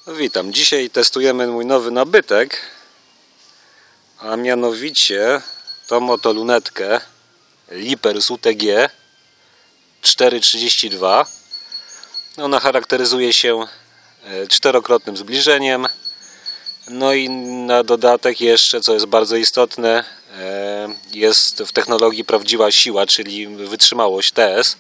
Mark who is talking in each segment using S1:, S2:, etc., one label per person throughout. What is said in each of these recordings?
S1: Witam. Dzisiaj testujemy mój nowy nabytek, a mianowicie tą oto lunetkę Lippers UTG 432. Ona charakteryzuje się czterokrotnym zbliżeniem, no i na dodatek jeszcze, co jest bardzo istotne, jest w technologii prawdziwa siła, czyli wytrzymałość TS.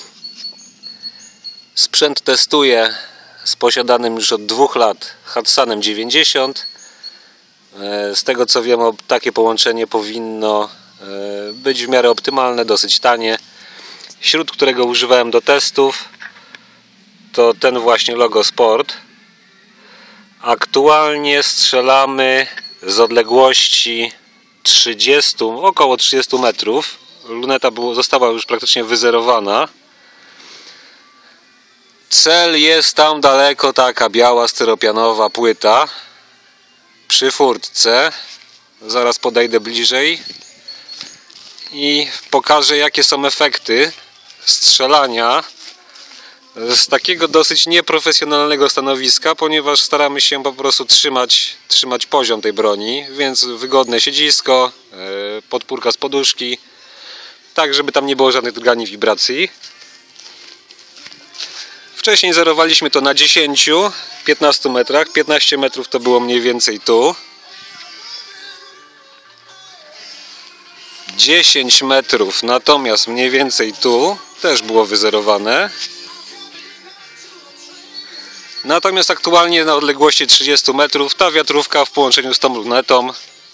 S1: Sprzęt testuję z posiadanym już od 2 lat Hatsanem 90. Z tego co wiem, takie połączenie powinno być w miarę optymalne, dosyć tanie. Śrut, którego używałem do testów, to ten właśnie Logo Sport. Aktualnie strzelamy z odległości około 30 metrów. Luneta została już praktycznie wyzerowana. Cel jest tam daleko, taka biała styropianowa płyta przy furtce. Zaraz podejdę bliżej i pokażę, jakie są efekty strzelania z takiego dosyć nieprofesjonalnego stanowiska, ponieważ staramy się po prostu trzymać poziom tej broni, więc wygodne siedzisko, podpórka z poduszki, tak żeby tam nie było żadnych drgań, wibracji. Wcześniej zerowaliśmy to na 10-15 metrach, 15 metrów to było mniej więcej tu. 10 metrów natomiast mniej więcej tu też było wyzerowane. Natomiast aktualnie na odległości 30 metrów ta wiatrówka w połączeniu z tą lunetą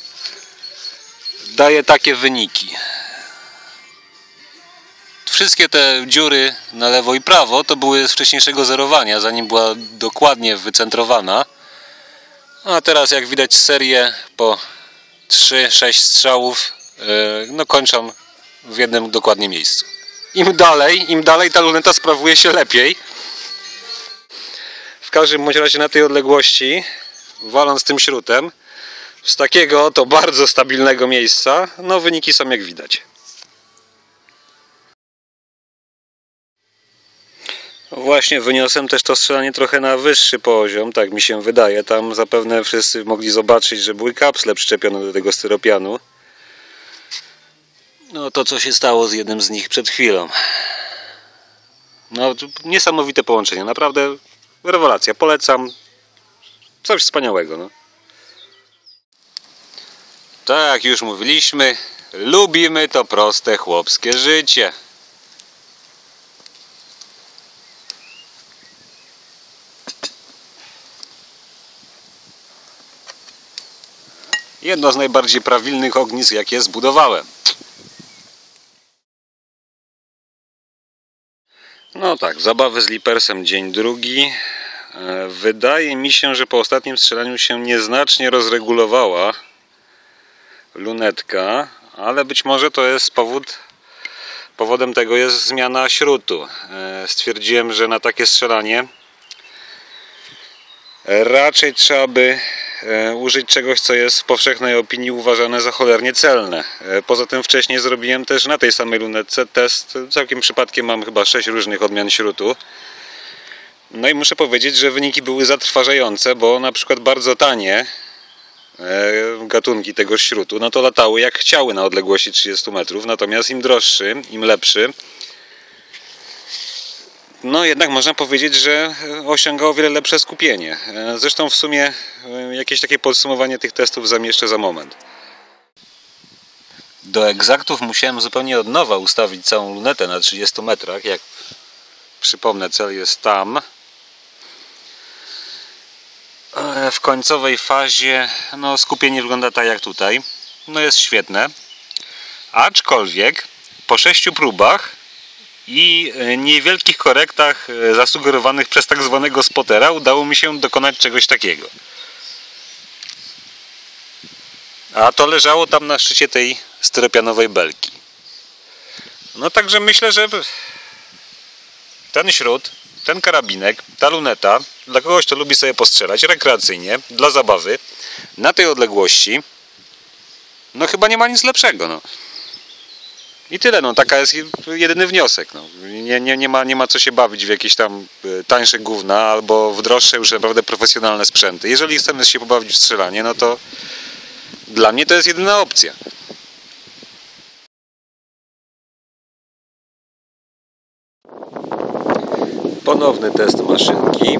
S1: daje takie wyniki. Wszystkie te dziury na lewo i prawo to były z wcześniejszego zerowania, zanim była dokładnie wycentrowana. A teraz, jak widać, serię po 3-6 strzałów kończą w jednym dokładnie miejscu. Im dalej ta luneta sprawuje się lepiej. W każdym bądź razie na tej odległości, waląc tym śrutem z takiego to bardzo stabilnego miejsca, no wyniki są jak widać. Właśnie wyniosłem też to strzelanie trochę na wyższy poziom, tak mi się wydaje. Tam zapewne wszyscy mogli zobaczyć, że były kapsle przyczepione do tego styropianu. No to co się stało z jednym z nich przed chwilą. No niesamowite połączenie, naprawdę rewelacja, polecam. Coś wspaniałego. No. Tak jak już mówiliśmy, lubimy to proste chłopskie życie. Jedno z najbardziej prawilnych ognisk, jakie zbudowałem. No tak, zabawy z Lippersem dzień drugi. Wydaje mi się, że po ostatnim strzelaniu się nieznacznie rozregulowała lunetka, ale być może to jest powodem tego jest zmiana śrutu. Stwierdziłem, że na takie strzelanie raczej trzeba by użyć czegoś, co jest w powszechnej opinii uważane za cholernie celne. Poza tym wcześniej zrobiłem też na tej samej lunetce test. Całkiem przypadkiem mam chyba 6 różnych odmian śrutu. No i muszę powiedzieć, że wyniki były zatrważające, bo na przykład bardzo tanie gatunki tego śrutu, no to latały jak chciały na odległości 30 metrów, natomiast im droższy, im lepszy, no jednak można powiedzieć, że osiąga o wiele lepsze skupienie. Zresztą w sumie jakieś takie podsumowanie tych testów zamieszczę za moment. Do egzaktów musiałem zupełnie od nowa ustawić całą lunetę na 30 metrach. Jak przypomnę, cel jest tam. W końcowej fazie no, skupienie wygląda tak jak tutaj. No jest świetne. Aczkolwiek po 6 próbach i niewielkich korektach zasugerowanych przez tak zwanego spotera udało mi się dokonać czegoś takiego. A to leżało tam na szczycie tej styropianowej belki. No także myślę, że ten śrut, ten karabinek, ta luneta dla kogoś, kto lubi sobie postrzelać rekreacyjnie, dla zabawy, na tej odległości, no chyba nie ma nic lepszego. No. I tyle, no taka jest jedyny wniosek. No. Nie ma co się bawić w jakieś tam tańsze gówna albo w droższe już naprawdę profesjonalne sprzęty. Jeżeli chcemy się pobawić w strzelanie, no to dla mnie to jest jedyna opcja. Ponowny test maszynki.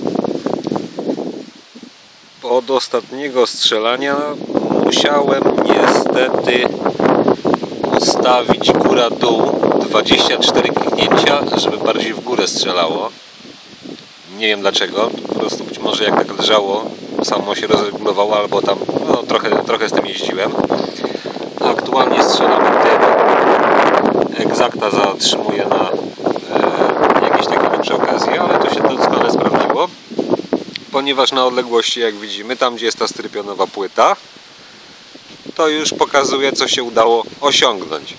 S1: Od ostatniego strzelania musiałem niestety ustawić góra-dół 24 kliknięcia, żeby bardziej w górę strzelało. Nie wiem dlaczego, po prostu być może jak tak leżało, samo się rozregulowało, albo tam no, trochę z tym jeździłem. Aktualnie strzelam tym. Exacta zatrzymuje na jakieś takie przy okazji, ale to się doskonale sprawdziło, ponieważ na odległości, jak widzimy, tam gdzie jest ta styropionowa płyta, to już pokazuje, co się udało osiągnąć.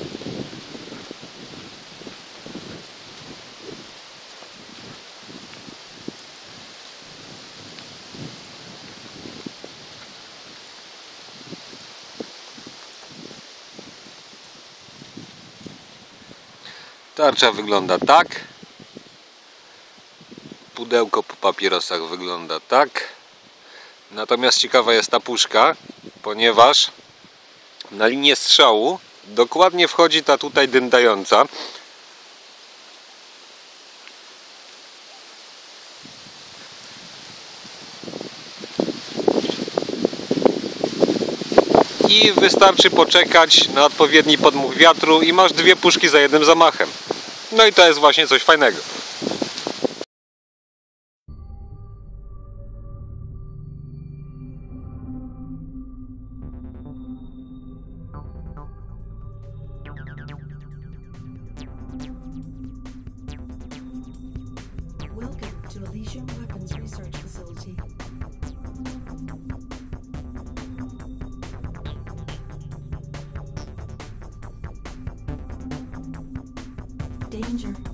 S1: Tarcza wygląda tak. Pudełko po papierosach wygląda tak. Natomiast ciekawa jest ta puszka, ponieważ na linię strzału dokładnie wchodzi ta tutaj dyndająca. I wystarczy poczekać na odpowiedni podmuch wiatru i masz dwie puszki za jednym zamachem. No i to jest właśnie coś fajnego.
S2: Welcome to Elysium Weapons Research Facility. Danger.